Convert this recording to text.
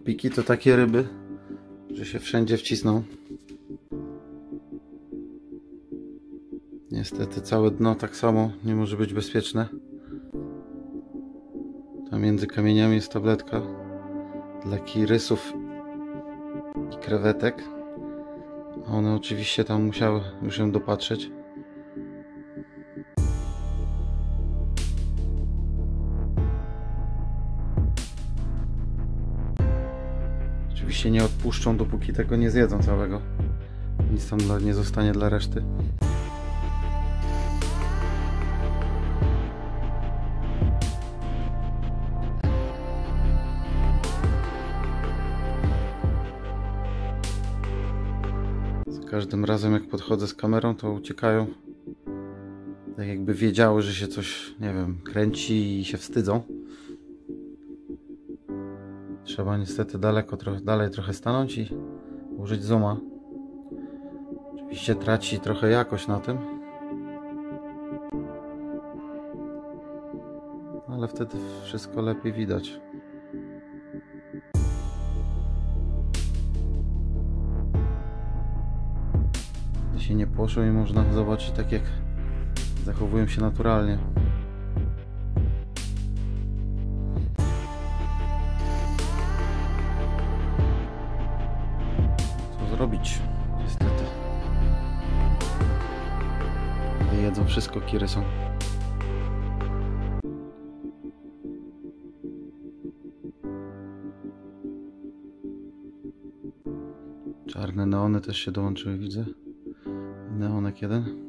Topiki to takie ryby, że się wszędzie wcisną. Niestety całe dno tak samo nie może być bezpieczne. Tam między kamieniami jest tabletka dla kirysów i krewetek. A one oczywiście tam musiały już ją dopatrzeć. Oczywiście nie odpuszczą, dopóki tego nie zjedzą całego. Nic tam nie zostanie dla reszty. Za każdym razem jak podchodzę z kamerą, to uciekają. Tak jakby wiedziały, że się coś, nie wiem, kręci i się wstydzą. Trzeba niestety dalej trochę stanąć i użyć zooma. Oczywiście traci trochę jakość na tym, ale wtedy wszystko lepiej widać. Się nie poszło i można zobaczyć, tak jak zachowują się naturalnie. Co zrobić? Niestety. Jedzą wszystko, kiry są. Czarne neony też się dołączyły, widzę. Neonek jeden.